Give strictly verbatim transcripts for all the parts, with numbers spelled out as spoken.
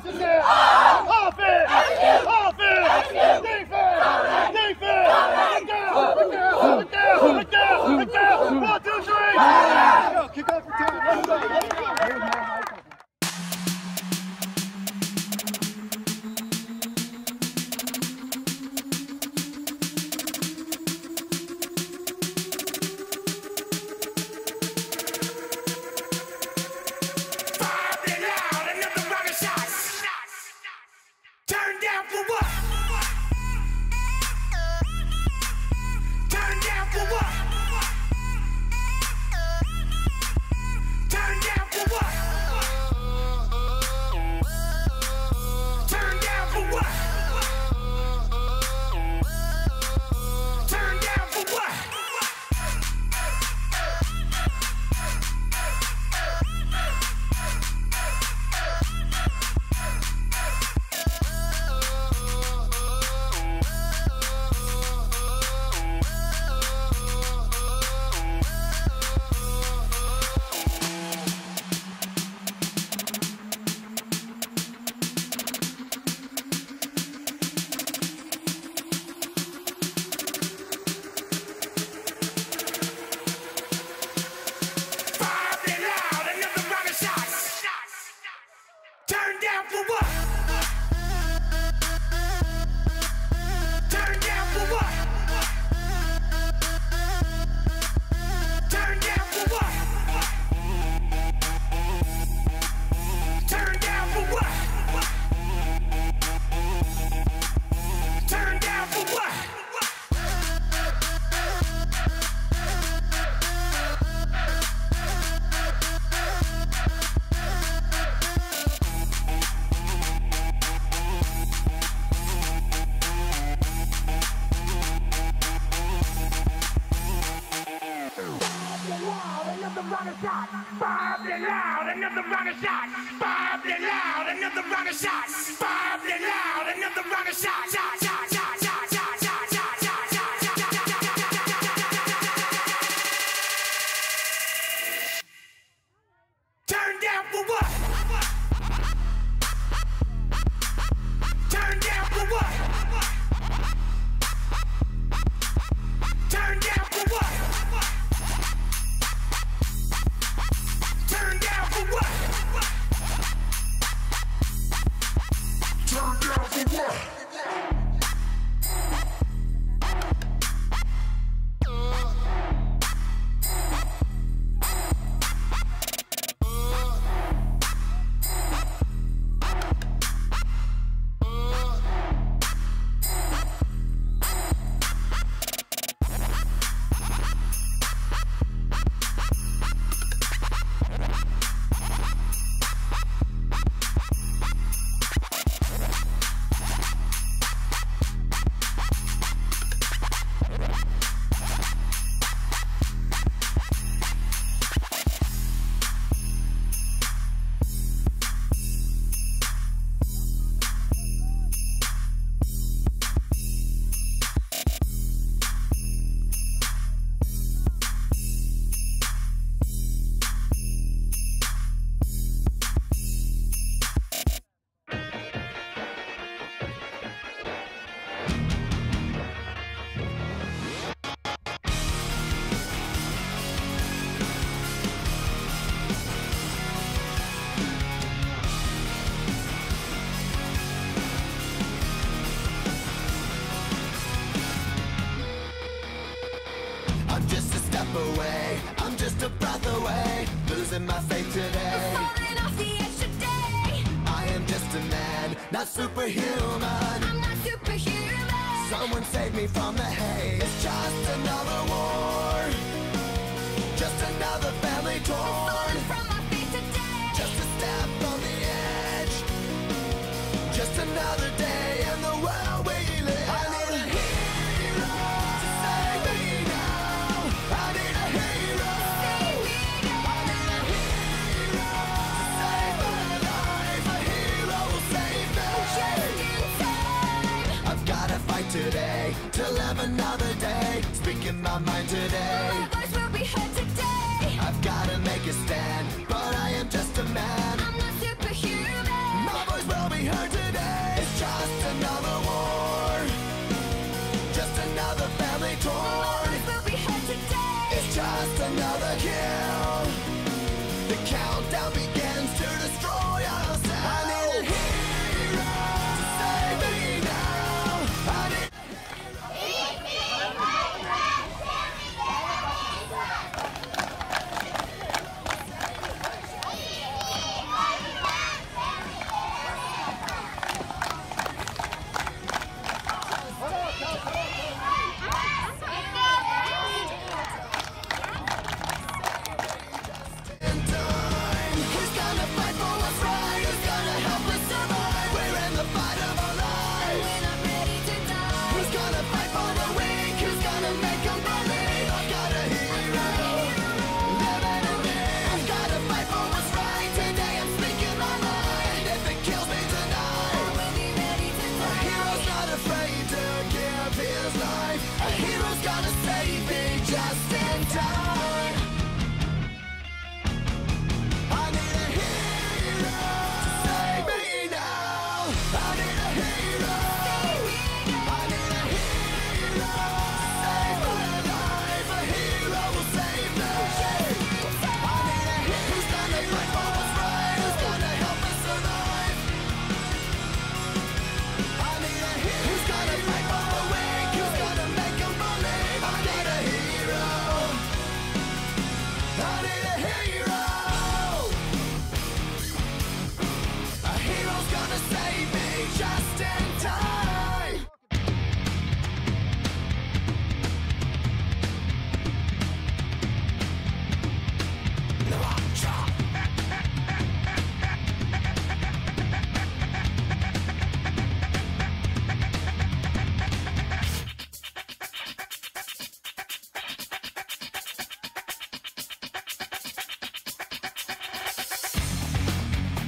Oxygen! Offense! Offense! Defense! Defense! Look down! Look down! Look down! Look down! Look down! One, two, three! Let's go! Kick off for time! Let's go! Let's go! Away. I'm just a breath away, losing my faith today. Falling off the edge today. I am just a man, not superhuman. I'm not superhuman. Someone save me from the haze. It's just another war, just another family torn. I'm falling from my feet today. Just a step on the edge, just another day in the world we live. I need a hero to save me now. I need a hero. Save me now. I need a hero to save my life. A hero will save me. Just in time. I've gotta fight today to live another day. Speaking my mind today. My voice will be heard today. I've gotta make a stand, but I am just a man. I'm not superhuman. My voice will be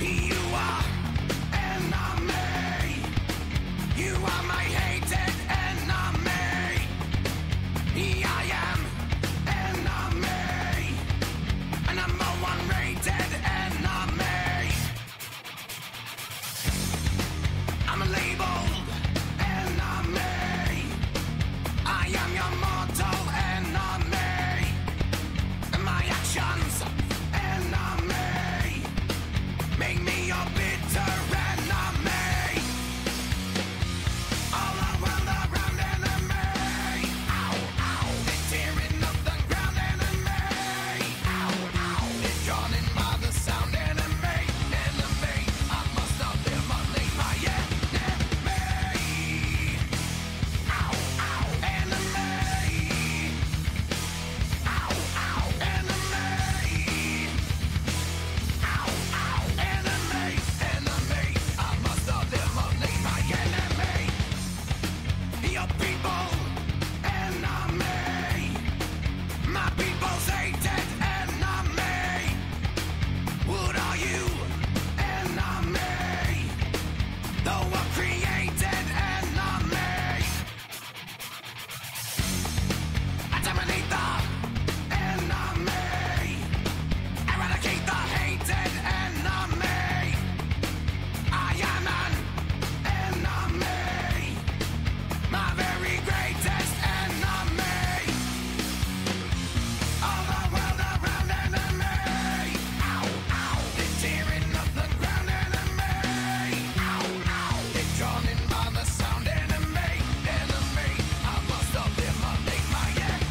You are enemy. You are my hated enemy. I am enemy. A number one rated enemy. I'm labeled enemy. I am your mortal enemy. My actions enemy. Make me your bitter enemy. All around the ground enemy. Ow, ow. It's tearing up the ground enemy. Ow, ow. It's drawn in by the sound enemy. Enemy. I must not eliminate my enemy. Ow, ow. Enemy. Ow, ow. Enemy. Ow, ow. Enemy. Enemy. I must not eliminate my enemy. Your people, enemy. My people's hated enemy. What are you, enemy? The one created enemy. I dominate the enemy. Eradicate the hated enemy. I am an enemy. My very greatest enemy. All around, around enemy. Ow, ow. They're tearing up the ground enemy. Ow, ow. They're drawn in by the sound enemy. Enemy. I must eliminate my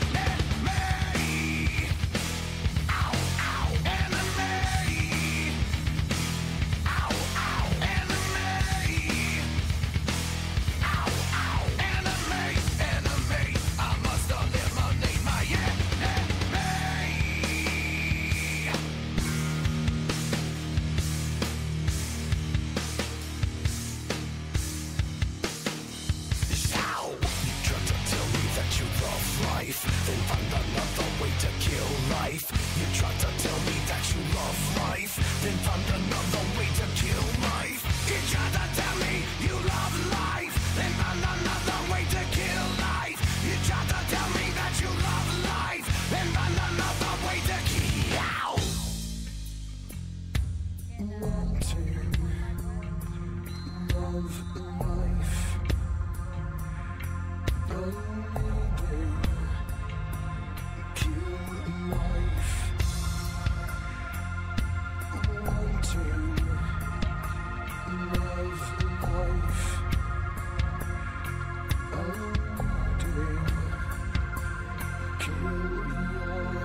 enemy. Ow, ow. Enemy. Ow, ow. Enemy. Ow, ow. Enemy. Enemy. I must eliminate my enemy. Shout! You try to tell me that you love life, then find another way to kill life. You try to tell me that you love life, then find another way to kill life. You try to tell me you love life, then find another way to kill life. You try to tell me that you love life, then find another way to kill. Wanting love life, unneeding kill life. Wanting love life, unneeding kill your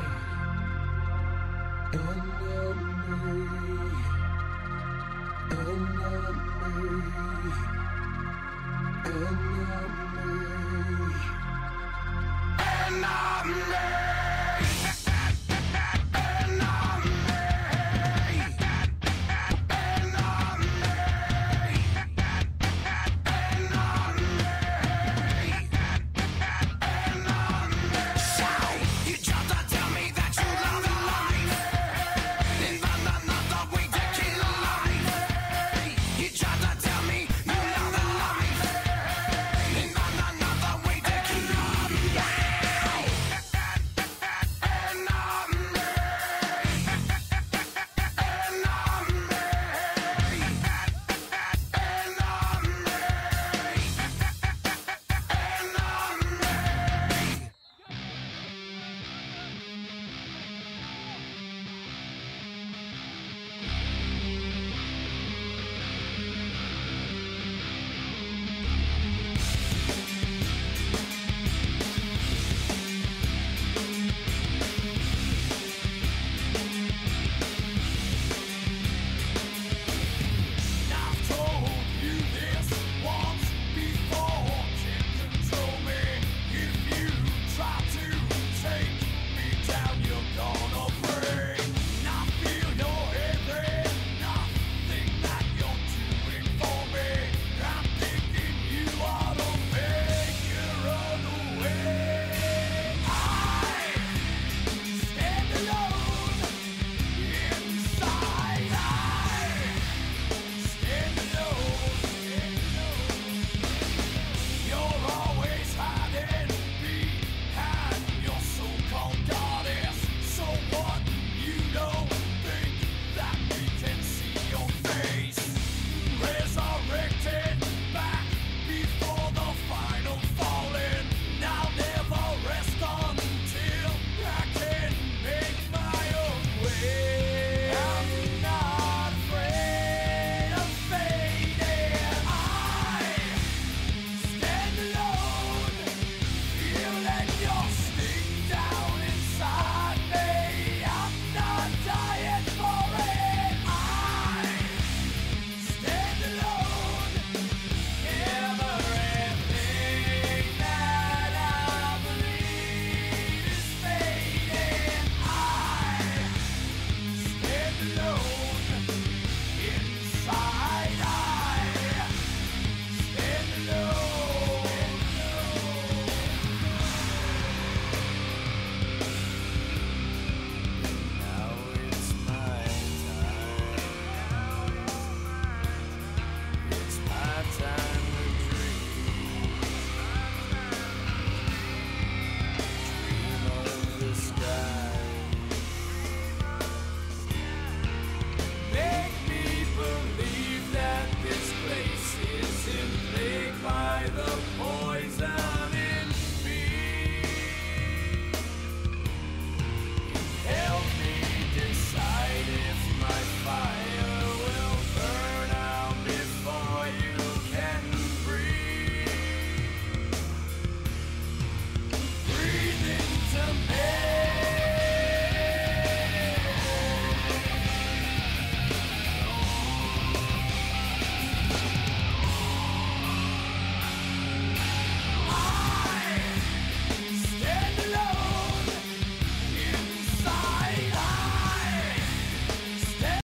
enemy. Enemy, enemy, Enemy.